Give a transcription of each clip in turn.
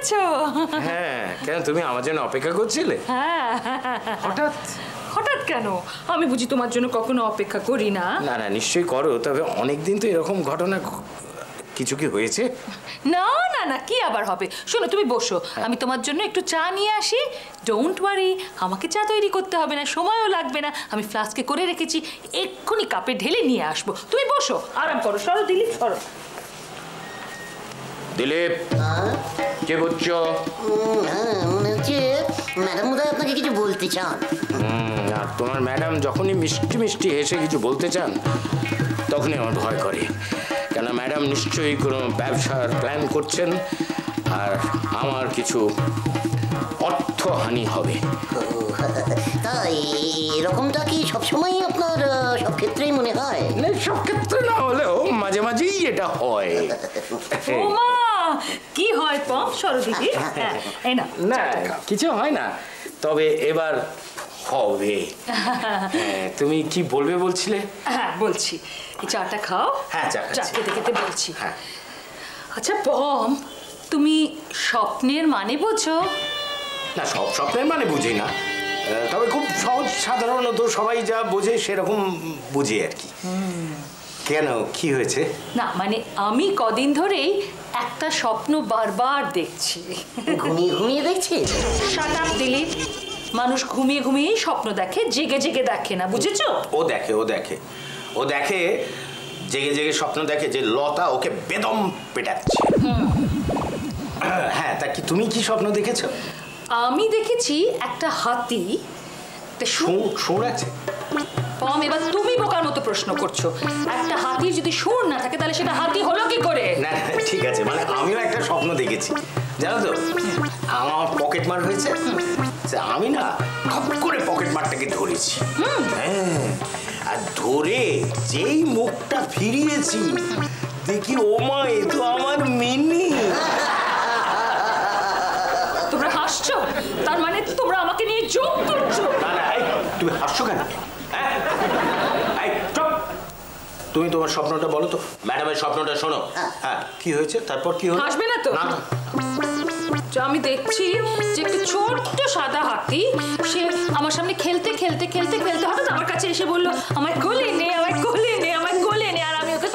এসেছো? হ্যাঁ, কেন তুমি আমার জন্য অপেক্ষা করছিলে? হ্যাঁ। হঠাৎ? হঠাৎ কেন? আমি বুঝি তোমার জন্য কখনো অপেক্ষা করি না? না না, নিশ্চয়ই করো, তবে অনেকদিন তো এরকম ঘটনা কিছু কি হয়েছে? না না না, কি আবার হবে। শোনো, তুমি বসো, আমি তোমার জন্য একটু চা নিয়ে আসি। ডোন্ট ওয়ারি, আমাকে চা তৈরি করতে হবে না, সময়ও লাগবে না, আমি ফ্লাস্কে করে রেখেছি, এক্ষুনি কাপে ঢেলে নিয়ে আসবো। তুমি বসো, আরাম করো। সরো দিলীপ, সরো। দিলীপ, কে করছো? মনে হচ্ছে ম্যাডাম বোধহয় আপনাকে কিছু বলতে চান। আর তোমার ম্যাডাম যখনই মিষ্টি মিষ্টি হেসে কিছু বলতে চান তখনই আমার ভয় করে, কেন ম্যাডাম নিশ্চয়ই কোনো ব্যবসার প্ল্যান করছেন আর আমার কিছু অর্থহানি হবে। তাই এরকমটা কি সবসময় আপনার সব ক্ষেত্রেই মনে হয়? না, সব ক্ষেত্রে না হলেও মাঝে মাঝেই এটা হয়। ওমা, কি হয় পম? সরো দিদি। হ্যাঁ, এই না। না, কিছু হয় না, তবে এবার হবে। তুমি কি বলবে বলছিলে? হ্যাঁ, বলছি, এই চাটা খাও। হ্যাঁ, চা খেতে খেতে বলছি। হ্যাঁ। আচ্ছা পম, তুমি স্বপ্নের মানে বোঝো? না, সব স্বপ্নের মানে বুঝি না, তবে খুব সহজ সাধারণত সবাই যা বোঝে সেরকম বুঝি আর কি। কেন, কি হয়েছে? না মানে আমি কদিন ধরেই একটা স্বপ্ন বারবার দেখছি। ঘুমিয়ে ঘুমিয়ে দেখছি? শাট আপ দিলীপ, মানুষ ঘুমিয়ে ঘুমিয়েই স্বপ্ন দেখে, জেগে জেগে দেখে না, বুঝেছো? ও দেখে জেগে জেগে স্বপ্ন দেখে যে লতা ওকে বেদম পেটাচ্ছে। হ্যাঁ, তা কি তুমি কি স্বপ্ন দেখেছো? আমি দেখেছি একটা হাতি। সুর আছে? পম, এবার তুমি বোকার মতো প্রশ্ন করছো। একটা হাতির যদি সুর না থাকে তাহলে সেটা হাতি হলো কি করে? না ঠিক আছে, মানে আমিও একটা স্বপ্ন দেখেছি, জানো তো, আমার পকেট মার হয়েছে, আমি না খপ করে পকেট মারটাকে ধরেছি। হ্যাঁ, আর ধরে যেই মুখটা ফিরিয়েছি দেখি ওমা, এ তো আমার মিনি। তোমরা হাসছো? তার মানে তোমরা আমাকে নিয়ে জোক করছো? না না, তুমি হাসছো কেন? তুমি তোমার স্বপ্নটা বলো তো, ম্যাডামের স্বপ্নটা শোনো। হ্যাঁ, কি হয়েছে তারপর? কি হলো? হাসবে না তো? না। আমি দেখছি যে একটা ছোট্ট সাদা হাতি, সে আমার সামনে খেলতে খেলতে খেলতে খেলতে হঠাৎ আমার কাছে এসে বললো, আমায় কোলে নে, আমায় কোলে নে, আমায় কোলে নে, আর আমি ওকে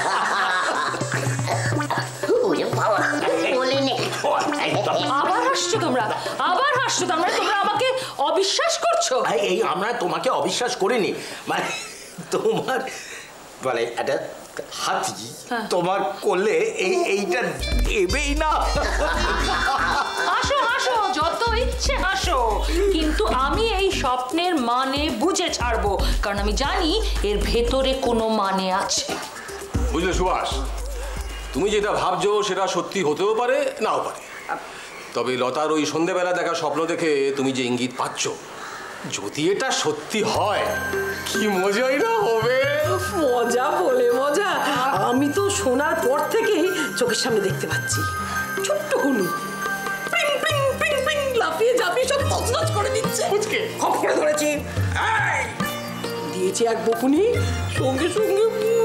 আবার হাসছো তোমরা, আবার হাসছো। তোমরা আমাকে অবিশ্বাস করছো। এই আমরা তোমাকে অবিশ্বাস করিনি, মানে তোমার মানে একটা হাতি তোমার কোলে এইটা দেবেই না। হাসো হাসো, যত ইচ্ছে হাসো, কিন্তু আমি এই স্বপ্নের মানে বুঝে ছাড়বো, কারণ আমি জানি এর ভেতরে কোনো মানে আছে। বুঝলে সুভাষ, তুমি যেটা ভাবছো সেটা সত্যি হতেও পারে, নাও পারে। তবে লতার ওই সন্ধ্যেবেলা দেখা স্বপ্ন দেখে তুমি যে ইঙ্গিত পাচ্ছ, যদি এটা সত্যি হয় কি মজাই না হবে। মজা বলে মজা, আমি তো শোনার পর থেকেই চোখের সামনে দেখতে পাচ্ছি ছোট্ট হুলু পিং পিং পিং পিং লাফিয়ে ঝাঁপিয়ে সব তছনছ করে দিচ্ছে। খপ করে ধরেছি, দিয়েছি এক বকুনি, সঙ্গে সঙ্গে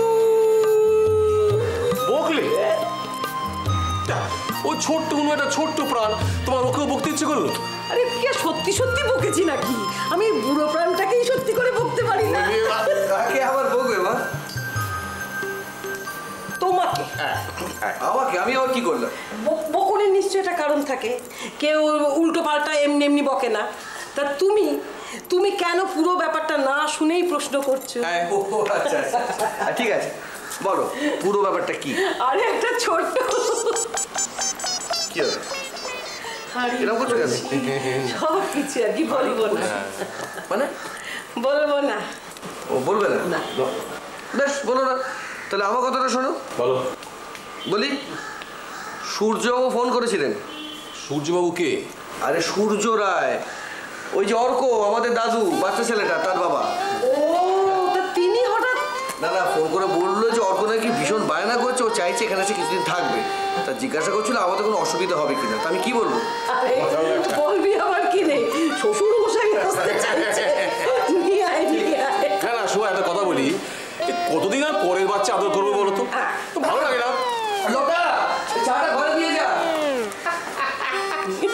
বকলে ও ছোট্ট কোনো একটা ছোট্ট প্রাণ, তোমার ওকেও বকতে ইচ্ছে করলো? আরে কি সত্যি সত্যি বকেছি নাকি? আমি বুড়ো প্রাণটাকেই সত্যি করে বকতে পারি না। কাকে আবার বকবে মা? তোমাকে। আমাকে? আমি আবার কি করলাম? বকুনের নিশ্চয় একটা কারণ থাকে, কেউ উল্টো পাল্টা এমনি এমনি বকে না। তা তুমি কেন পুরো ব্যাপারটা না শুনেই প্রশ্ন করছো? আচ্ছা আচ্ছা, ঠিক আছে, বলো পুরো ব্যাপারটা কি? আরে একটা ছোট্ট কি হবে? এরকম করছো কেন? সব কিছু আর কি বলবো না। মানে বলবো না। ও বলবে না? না। বেশ, বলো না, তাহলে আমার কথাটা শোনো। বলো। বলি, সূর্যবাবু ফোন করেছিলেন। সূর্যবাবু কে? আরে সূর্য রায়, ওই যে অর্ক, আমাদের দাদু, বাচ্চা ছেলেটা, তার বাবা। ও, তা তিনি হঠাৎ? না না, ফোন করে বললো যে অর্ক নাকি ভীষণ বায়না করছে, ও চাইছে এখানে এসে কিছুদিন থাকবে। তা জিজ্ঞাসা করছিল আমাদের কোনো অসুবিধা হবে কিনা। তা আমি কি বলবো? বলবি আবার কি রে, শ্বশুর মশাই আসতে চাইছে। হ্যাঁ না, শোভা, একটা কথা বলি, কতদিন আর পরের বাচ্চা আদর করবো বলো তো? ভালো লাগে না? লোটা, চাটা ঘরে দিয়ে যা।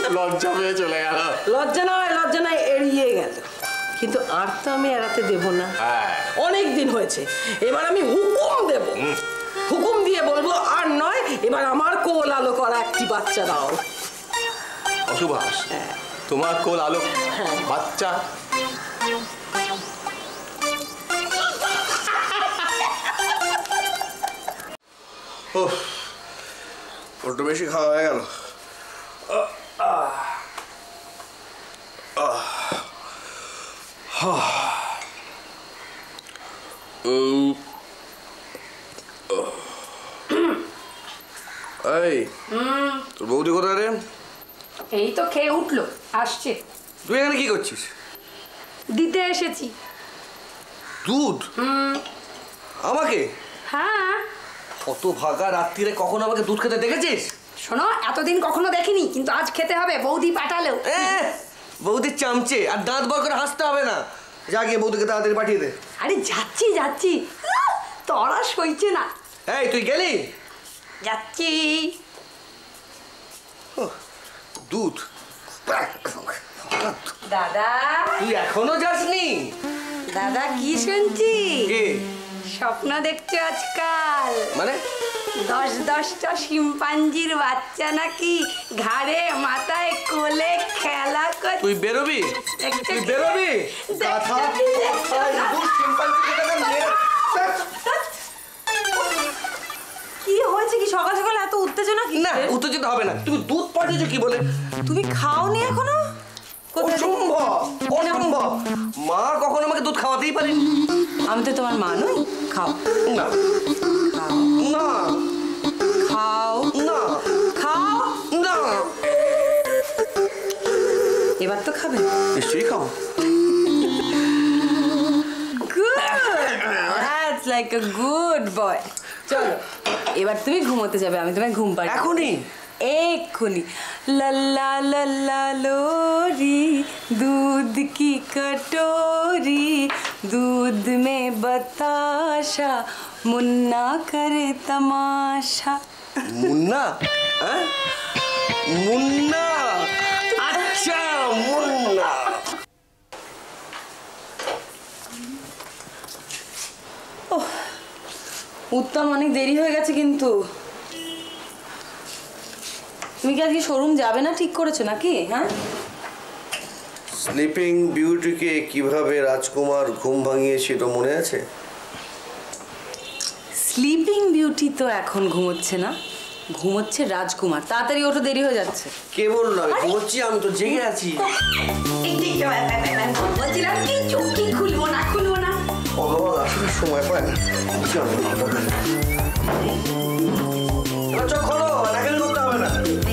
লজ্জা পেয়ে চলে গেল। লজ্জা নয় এড়িয়ে গেল, কিন্তু আর তো আমি এড়াতে দেব না। অনেক দিন হয়েছে, এবার আমি হুকুম দেব, হুকুম দিয়ে বলবো আর নয়, এবার আমার কোল আলো করা একটি বাচ্চা দাও। সুভাষ, তোমার কোল আলো বাচ্চা? একটু বেশি খাওয়া হয়ে গেল। এই তোর বৌদি কোথায় রে? এই তো খেয়ে উঠলো, আসছে। তুই এখানে কি করছিস? দিতে এসেছি দুধ? আমাকে? হ্যাঁ। কত ভাগা রাত্রিরে কখন আমাকে দুধ খেতে দেখেছিস? শোনো, এতদিন কখনো দেখিনি, কিন্তু আজ খেতে হবে, বৌদি পাঠালো। বৌদির চামচে আর দাঁত বার করে হাসতে হবে না। যা গিয়ে বৌদিকে তাড়াতাড়ি পাঠিয়ে দে। আরে যাচ্ছি তোরা সইছে না। এই তুই গেলি? যাচ্ছি। দুধ? দাদা, তুই এখনো যাসনি? দাদা কি শুনছি? কে? স্বপ্ন দেখছো আজকাল? মানে? 10-10টা শিম্পাঞ্জির বাচ্চা নাকি ঘাড়ে মাথায় কোলে খেলা করছে। তুই বেরোবি? তুই বেরোবি? গাধা। কি হয়েছে? কি সকাল সকাল এত উত্তেজনা? কি না, উত্তেজিত হবে না। তুমি দুধ পাঠিয়েছো কি বলে? তুমি খাওনি এখনো? অসম্ভব। মা কখনো আমাকে দুধ খাওয়াতেই পারেনি। আমি তো তোমার মা নই। খাও না না, খাও না খাও না। এবার তো খাবে। নিশ্চয়ই খাও। That's like a good boy. চলো এবার তুমি ঘুমোতে যাবে, আমি তোমায় ঘুম পাড়ি এখনই? এক্ষুনি। लल्ला लल्ला लोरी दूध की कटोरी, दूध में बताशा, मुन्ना करे तमाशा। মুন্না? হ্যাঁ, মুন্না। আচ্ছা, মুন্না। উত্তম, অনেক দেরি হয়ে গেছে কিন্তু। তুমি কি আজকে শোরুম যাবে না ঠিক করেছো নাকি? হ্যাঁ, স্লিপিং বিউটিকে কিভাবে রাজকুমার ঘুম ভাঙিয়েছিল মনে আছে? স্লিপিং বিউটি তো এখন ঘুমোচ্ছে না, ঘুমোচ্ছে রাজকুমার। তাড়াতাড়ি ওঠো, দেরি হয়ে যাচ্ছে। কে বললো আমি ঘুমোচ্ছি? আমি তো জেগে আছি। বলছিলাম কি চোখই খুলবো না। ভগবান আসলে সময় পায় না। চোখ খোলো, নাকেল করতে হবে না।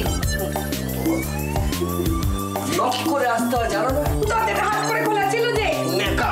লক করে আসতে হয়, জানো না? তোদের হাত করে খোলা ছিল যে। নেকা।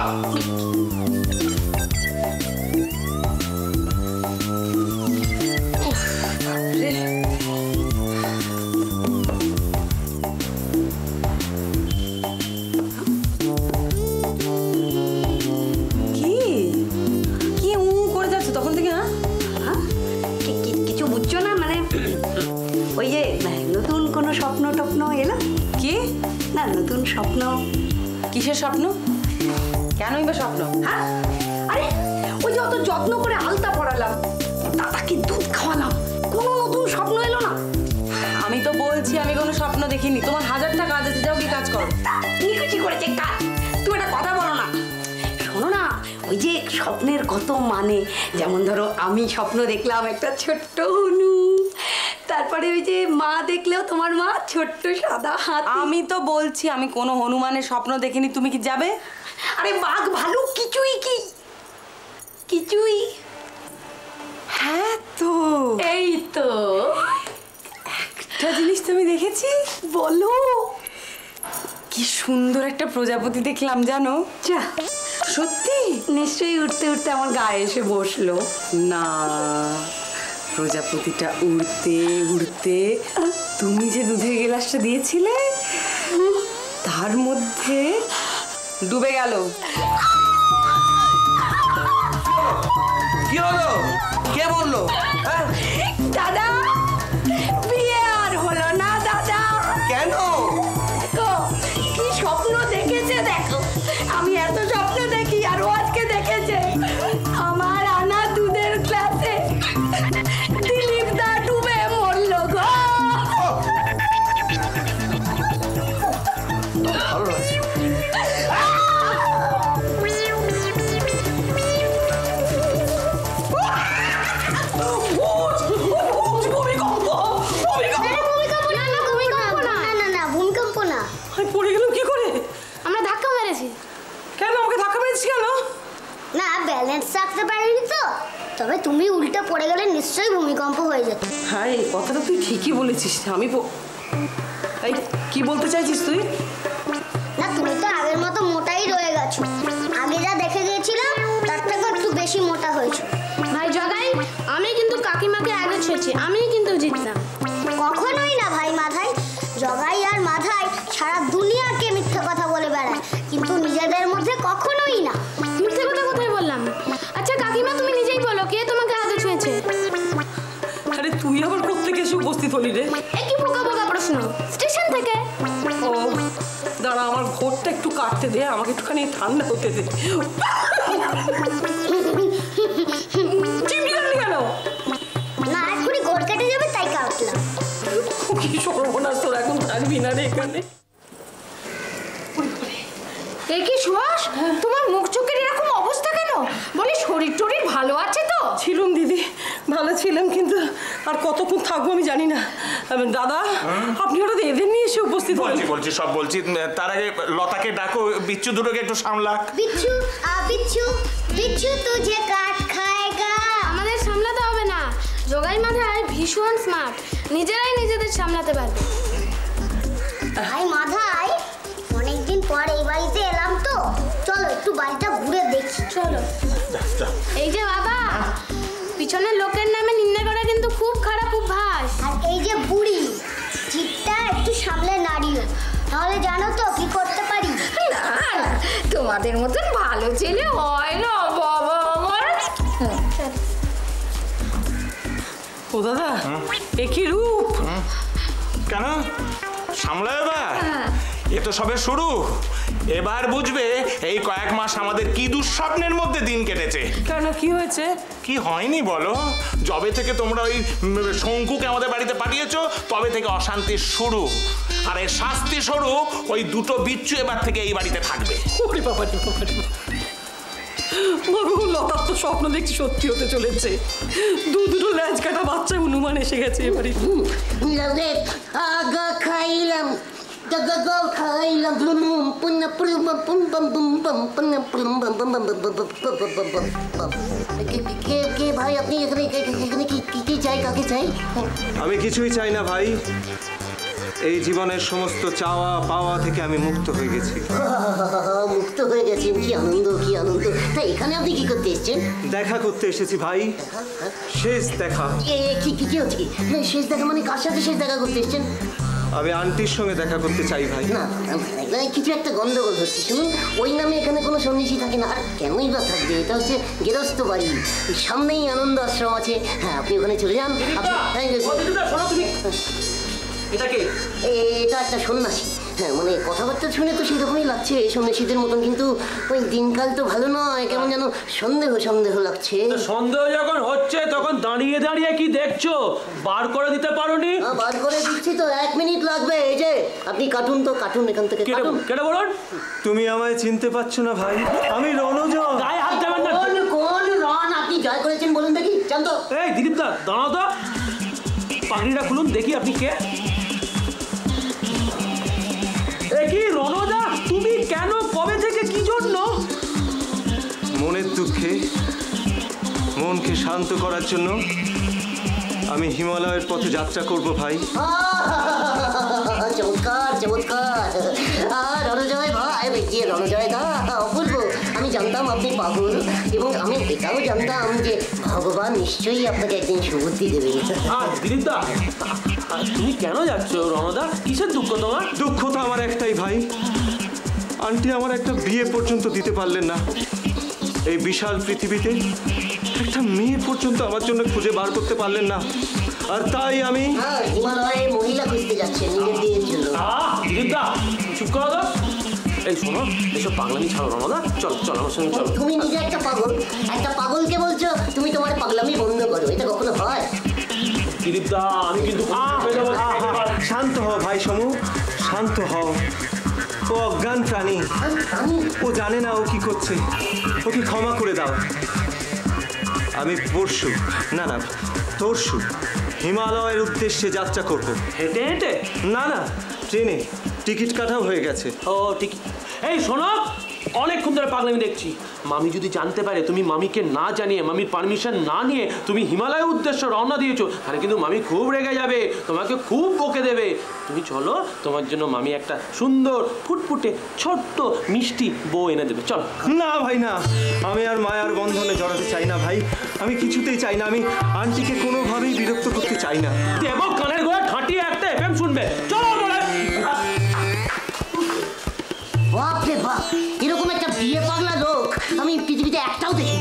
কি উ করে যাচ্ছ তখন থেকে? হ্যাঁ, কিছু বুঝছো না? মানে ওই যে নতুন কোনো স্বপ্ন টপ্ন এলো কি? না, নতুন স্বপ্ন। কিসের স্বপ্ন? কেনই বা স্বপ্ন? হ্যাঁ, আরে ওই যে অত যত্ন করে আলতা পরালাম, দাদাকে দুধ খাওয়ালাম, কোনো নতুন স্বপ্ন এলো না? আমি তো বলছি আমি কোনো স্বপ্ন দেখিনি। তোমার হাজারটা কাজ আছে, যাও কি কাজ করো। নিকুচি করেছে কাজ। তুমি একটা কথা বলো না। শোনো না, ওই যে স্বপ্নের কত মানে, যেমন ধরো আমি স্বপ্ন দেখলাম একটা ছোট্ট হনু, তারপরে ওই যে মা দেখলেও তোমার মা ছোট্ট সাদা হাত। আমি তো বলছি আমি কোনো হনুমানের স্বপ্ন দেখিনি। তুমি কি যাবে? আরে বাঘ ভালুক কিছুই। হ্যাঁ তো এই তো একটা জিনিস তুমি দেখেছি। বলো। কি সুন্দর একটা প্রজাপতি দেখলাম জানো? যা, সত্যি? নিশ্চয়ই উঠতে উঠতে আমার গায়ে এসে বসলো। না, প্রজাপতিটা উড়তে উড়তে তুমি যে দুধের গ্লাসটা দিয়েছিলে তার মধ্যে ডুবে গেল। কি হলো? কে বললো? দাদা, বিয়ে আর হলো না দাদা। কেন? ব্যালেন্স রাখতে পারিনি তো, তবে তুমি উল্টে পড়ে গেলে নিশ্চয়ই ভূমিকম্প হয়ে যেত। হ্যাঁ, এই কথাটা তুই ঠিকই বলেছিস। এই কি বলতে চাইছিস তুই? না, তুমি তো আগের মতো মোটাই রয়ে গেছো। আগে যা দেখে গিয়েছিলাম তার থেকে একটু বেশি মোটা হয়েছো। ভাই জগাই, আমি কিন্তু কাকিমাকে আগে ছুঁয়েছি, আমি কিন্তু জিতলাম। কখনোই না ভাই মাথায়। জগাই আর মাথায় সারা দুনিয়াকে মিথ্যে কথা বলে বেড়ায়, কিন্তু নিজেদের মধ্যে কখনোই না। মিথ্যে কথা কোথায় বললাম? আচ্ছা কাকিমা, তুমি নিজেই বলো কে তোমাকে আগে ছুঁয়েছে? আরে তুই আবার কোত্থেকে এসে উপস্থিত হলি রে? এই কি বোকা বোকা প্রশ্ন, স্টেশন থেকে। ও দাঁড়া, আমার ঘোরটা একটু কাটতে দে, আমাকে একটুখানি ঠান্ডা হতে দে। চিমড়ি কেন? না, এখনই ঘোর কেটে যাবে তাই কাটলাম। কি সর্বনাশ তোর, এখন থাকবি না রে এখানে। এই কি সুহাস, তোমার মুখ চোখের এরকম অবস্থা কেন? বলি শরীর টরীর ভালো আছে তো? ছিলাম দিদি, ভালো ছিলাম, কিন্তু আর কতক্ষণ থাকবো আমি জানি না। দাদা, আপনি হঠাৎ এদের নিয়ে এসে উপস্থিত হলেন? বলছি সব বলছি। তার আগে লতাকে ডাকো, বিচ্ছু দুটোকে একটু সামলাক। বিচ্ছু বিচ্ছু বিচ্ছু তুঝে কাট খায়গা। আমাদের সামলাতে হবে না, জগাই মাথায় ভীষণ স্মার্ট, নিজেরাই নিজেদের সামলাতে পারবে। ভাই মাথায়, অনেকদিন পর এই বাড়িতে এলাম তো, চলো একটু বাড়িটা ঘুরে দেখি। চলো। এই যে বাবা, পিছনের লোকের নামে নিন্দে করা কিন্তু খুব খারাপ অভ্যাস। আর এই যে বুড়ি, জিপটা একটু সামলে নাড়িও, তাহলে জানো তো কি করতে পারি। তোমাদের মতন ভালো ছেলে হয় না বাবা আমার। ও দাদা, এ কি রূপ! কেন সামলায় এবার? এ তো সবে শুরু। এবার বুঝবে এই কয়েক মাস আমাদের কি দুঃস্বপ্নের মধ্যে দিন কেটেছে। কেন, কি হয়েছে? কি হয়নি বলো? যবে থেকে তোমরা ওই শঙ্কুকে আমাদের বাড়িতে পাঠিয়েছো, তবে থেকে অশান্তির শুরু। আর এর শাস্তি স্বরূপ ওই দুটো বিচ্ছু এবার থেকে এই বাড়িতে থাকবে। ওরে বাবা রে বাবা রে বাবা। লতার তো স্বপ্ন দেখছি সত্যি হতে চলেছে। দুটো ল্যাজ কাটা বাচ্চা হনুমান এসে গেছে এবারে। আগা খাইলাম, গা খাইলাম, কে ভাই আপনি এখানে? এখানে কি চাই, কাকে চাই? আমি কিছুই চাই না ভাই। এই জীবনের সমস্ত চাওয়া পাওয়া থেকে আমি মুক্ত হয়ে গেছি। মুক্ত হয়ে গেছেন, কি আনন্দ, কি আনন্দ। তা এখানে আপনি কি করতে এসেছেন? দেখা করতে এসেছি ভাই, শেষ দেখা। কি হচ্ছে কি? শেষ দেখা মানে কার সাথে শেষ দেখা করতে এসেছেন? আমি আন্টির সঙ্গে দেখা করতে চাই ভাই। না, কিছু একটা গন্ডগোল হচ্ছে। শুনুন, ওই নামে এখানে কোনো সন্ন্যাসী থাকে না। আর কেনই বা থাকবে? এটা হচ্ছে গেরস্থ বাড়ি, সামনেই আনন্দ আশ্রম আছে। হ্যাঁ, আপনি ওখানে চলে যান। এটা একটা সন্ন্যাসী। হ্যাঁ, মানে কথাবার্তা শুনে তো সেরকমই লাগছে সন্ন্যাসীদের মতন, কিন্তু ওই দিনকাল তো ভালো নয়, কেমন যেন সন্দেহ সন্দেহ লাগছে। সন্দেহ যখন হচ্ছে তখন দাঁড়িয়ে দাঁড়িয়ে কি দেখছো? বার করে দিতে পারোনি? বার করে দিচ্ছি তো, 1 মিনিট লাগবে। এই যে আপনি কাটুন তো, কাটুন এখান থেকে। কেটে বলুন। তুমি আমায় চিনতে পারছো না ভাই? আমি রণজন। গায়ে হাত দেবেন না। কোন রণ আপনি জয় করেছেন বলুন দেখি, জানতো? এই দিলীপ দা, দাঁড়াও তো, পাগড়িটা খুলুন দেখি আপনি কে। কি রণদা, তুমি কেন, কবে থেকে, কি জন্য? মনের দুঃখে মনকে শান্ত করার জন্য আমি হিমালয়ের পথে যাত্রা করব ভাই। চমৎকার চমৎকার। রণজয় ভাই, যে রণজয় দা, অপূর্ব। আমি জানতাম আপনি পাগল, এবং আমি এটাও জানতাম যে ভগবান নিশ্চয়ই আপনাকে একদিন সুবুদ্ধি দেবে। দিলীপ দা, তুমি কেন যাচ্ছ রণদা? কিসের দুঃখ তোমার? দুঃখ তো আমার একটাই ভাই, আন্টি আমার একটা বিয়ে পর্যন্ত দিতে পারলেন না। এই বিশাল পৃথিবীতে একটা মেয়ে পর্যন্ত আমার জন্য খুঁজে বার করতে পারলেন না, আর তাই আমি হিমালয়ে মহিলা খুঁজতে যাচ্ছেন নিজের বিয়ের জন্য। দিলীপ দা, চুপ করো তো। এই শোনো, এসব পাগলামি ছাড়ো রণদা, চল চল আমার সঙ্গে চলো। তুমি নিজে একটা পাগল, একটা পাগলকে বলছো তুমি তোমার পাগলামি বন্ধ করো, এটা কখনো হয়? দিলীপ দা, আমি কিন্তু শান্ত হও ভাই সমু, শান্ত হও। ও অজ্ঞান প্রাণী, ও জানে না ও কি করছে। ওকে ক্ষমা করে দাও। আমি পরশু, না তরশু হিমালয়ের উদ্দেশ্যে যাত্রা করব। হেঁটে হেঁটে? না, ট্রেনে টিকিট কাটাও হয়ে গেছে। ও টিকিট। এই শোনো, অনেকক্ষণ ধরে পাগলামি দেখছি। মামি যদি জানতে পারে তুমি মামিকে না জানিয়ে, মামির পারমিশন না নিয়ে তুমি হিমালয়ের উদ্দেশ্যে রওনা দিয়েছো, তাহলে কিন্তু মামি খুব রেগে যাবে, তোমাকে খুব বকে দেবে। তুমি চলো, তোমার জন্য মামি একটা সুন্দর ফুটফুটে ছোট্ট মিষ্টি বউ এনে দেবে। চলো। না ভাই না, আমি আর মায়ার বন্ধনে জড়াতে চাই না ভাই, আমি কিছুতেই চাই না। আমি আন্টিকে কোনোভাবেই বিরক্ত করতে চাই না। দেব কানের গোড়া ঠাঁটিয়ে একটা এফএম শুনবে। চলো বলে। বাপ রে বাপ, এরকম একটা বিয়ে পাগলা লোক আমি পৃথিবীতে একটাও দেখি।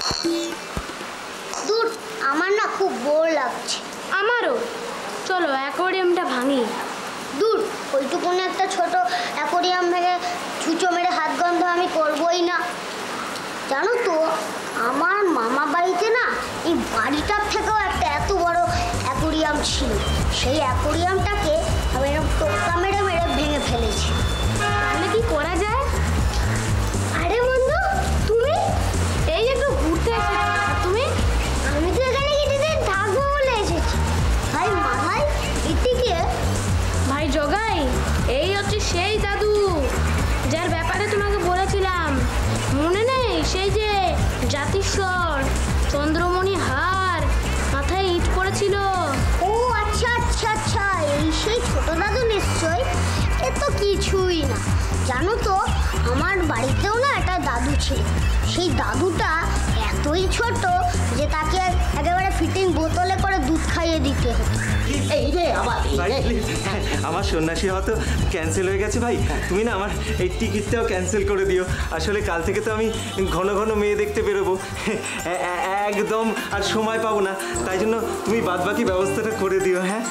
দূর, আমার না খুব বোর লাগছে। আমারও। চলো অ্যাকোয়ারিয়ামটা ভাঙি। দূর, ওইটুকুনি একটা ছোট অ্যাকোয়ারিয়াম ভেঙে ছুঁচো মেরে হাত গন্ধ আমি করবই না। জানো তো, আমার মামা বাড়িতে না এই বাড়িটার থেকেও একটা এত বড় অ্যাকোয়ারিয়াম ছিল। সেই অ্যাকোয়ারিয়ামটাকে আমি এরকম টোক্কা মেরে মেরে ভেঙে ফেলেছি। তাহলে কি করা যায়? আরে বন্ধু, তুমি? এই একটু ঘুরতে এসেছি। আর তুমি? আমি তো এখানে কিছুদিন থাকবো বলে এসেছি। ভাই মাথায় এদিকে ভাই জগাই, এই হচ্ছে সেই দাদু যার ব্যাপারে তোমাকে বলেছিলাম, মনে নেই? সেই যে জাতিস্বর, চন্দ্রমণি হার, মাথায় ইট পড়েছিল। ও আচ্ছা আচ্ছা আচ্ছা, এই সেই ছোট দাদু নিশ্চয়। এ তো কিছুই না। জানো তো, আমার বাড়িতেও না একটা দাদু ছিল। সেই দাদুটা এতই ছোট যে তাকে একেবারে ফিটিং বোতলে করে দুধ খাইয়ে দিতে হতো। এই রে আবার ভাই প্লিজ, আমার সন্ন্যাসী হওয়া তো ক্যান্সেল হয়ে গেছে ভাই, তুমি না আমার এই টিকিটটাও ক্যান্সেল করে দিও। আসলে কাল থেকে তো আমি ঘন ঘন মেয়ে দেখতে বেরোবো, একদম আর সময় পাবো না, তাই জন্য তুমি বাদবাকি ব্যবস্থাটা করে দিও। হ্যাঁ,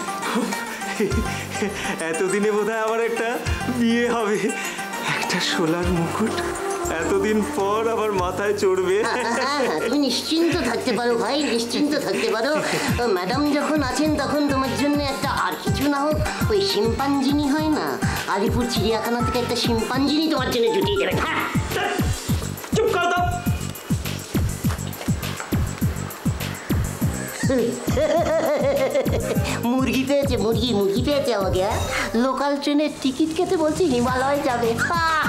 এতদিনে বোধহয় আমার একটা বিয়ে হবে, একটা সোলার মুকুট এতদিন পর আবার মাথায় চড়বে। তুমি নিশ্চিন্ত থাকতে পারো ভাই, নিশ্চিন্ত থাকতে পারো। ম্যাডাম যখন আছেন তখন তোমার জন্য একটা, আর কিছু না হোক ওই শিম্পাঞ্জিনি হয় না, আলিপুর চিড়িয়াখানা থেকে একটা শিম্পাঞ্জিনি তোমার জন্য জুটিয়ে দেবে। চুপ কর দাও। মুরগি পেয়েছে, মুরগি পেয়েছে আমাকে। লোকাল ট্রেনের টিকিট কেটে বলছি হিমালয় যাবে।